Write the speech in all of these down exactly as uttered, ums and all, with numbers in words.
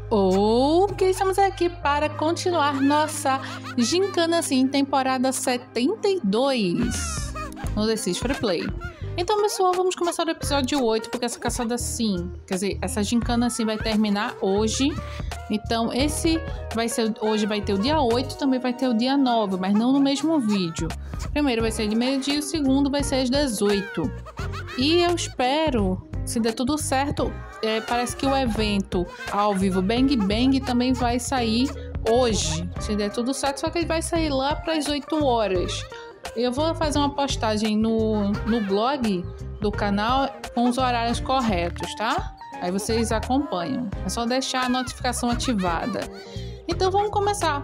Ok, estamos aqui para continuar nossa Gincana Sim, temporada setenta e dois no The Sims Free Play. Então, pessoal, vamos começar o episódio oito, porque essa caçada sim, quer dizer, essa Gincana Sim vai terminar hoje. Então, esse vai ser, hoje vai ter o dia oito, também vai ter o dia nove, mas não no mesmo vídeo. O primeiro vai ser de meio-dia e o segundo vai ser às dezoito. E eu espero, se der tudo certo, é, parece que o evento ao vivo Bang Bang também vai sair hoje, se der tudo certo, só que ele vai sair lá para as oito horas. Eu vou fazer uma postagem no, no blog do canal com os horários corretos, tá? Aí vocês acompanham. É só deixar a notificação ativada. Então vamos começar.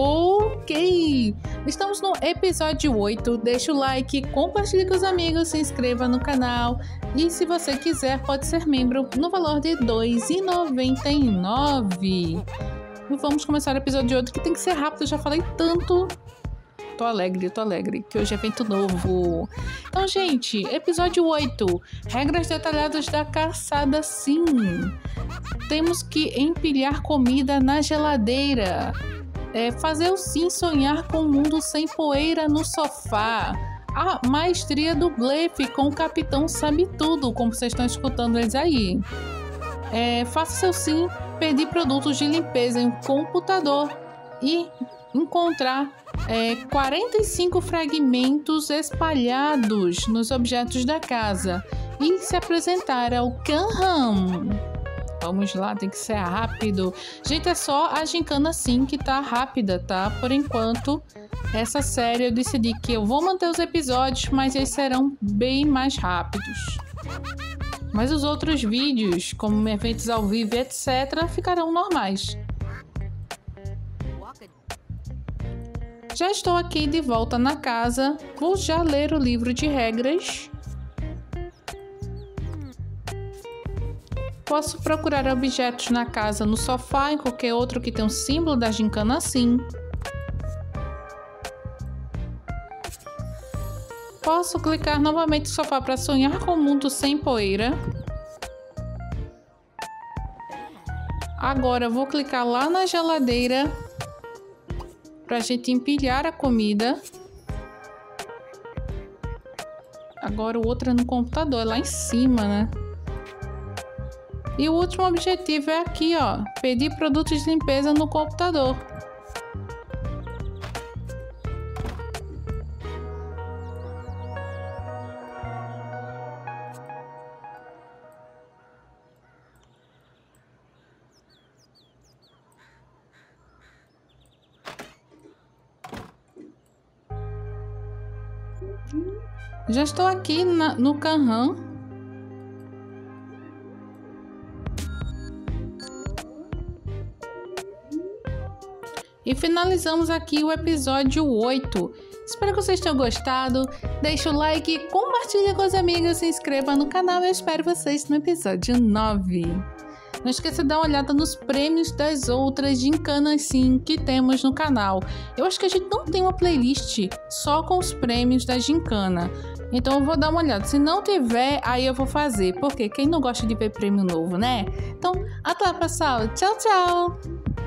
Ok! Estamos no episódio oito. Deixa o like, compartilhe com os amigos, se inscreva no canal. E se você quiser, pode ser membro no valor de dois reais e noventa e nove centavos. E vamos começar o episódio oito, que tem que ser rápido. Eu já falei tanto. Tô alegre, tô alegre, que hoje é evento novo. Então, gente, episódio oito. Regras detalhadas da caçada sim. Temos que empilhar comida na geladeira. É, fazer o sim sonhar com um mundo sem poeira no sofá. A maestria do blefe com o Capitão Sabe Tudo, como vocês estão escutando eles aí. É, faça seu sim pedir produtos de limpeza em um computador e encontrar é, quarenta e cinco fragmentos espalhados nos objetos da casa e se apresentar ao Kanhan. Vamos lá, tem que ser rápido. Gente, é só a Gincana Sim que tá rápida, tá? Por enquanto, essa série eu decidi que eu vou manter os episódios, mas eles serão bem mais rápidos. Mas os outros vídeos, como eventos ao vivo, etcétera, ficarão normais. Já estou aqui de volta na casa. Vou já ler o livro de regras. Posso procurar objetos na casa, no sofá, em qualquer outro que tenha um símbolo da Gincana Sim. Posso clicar novamente no sofá para sonhar com um mundo sem poeira. Agora vou clicar lá na geladeira para a gente empilhar a comida. Agora o outro é no computador, é lá em cima, né? E o último objetivo é aqui, ó, pedir produtos de limpeza no computador. Já estou aqui na, no Kanhan. E finalizamos aqui o episódio oito. Espero que vocês tenham gostado. Deixa o like, compartilha com os amigos, se inscreva no canal. Eu espero vocês no episódio nove. Não esqueça de dar uma olhada nos prêmios das outras Gincanas Sim que temos no canal. Eu acho que a gente não tem uma playlist só com os prêmios da Gincana. Então eu vou dar uma olhada. Se não tiver, aí eu vou fazer. Porque quem não gosta de ver prêmio novo, né? Então, até lá, pessoal. Tchau, tchau!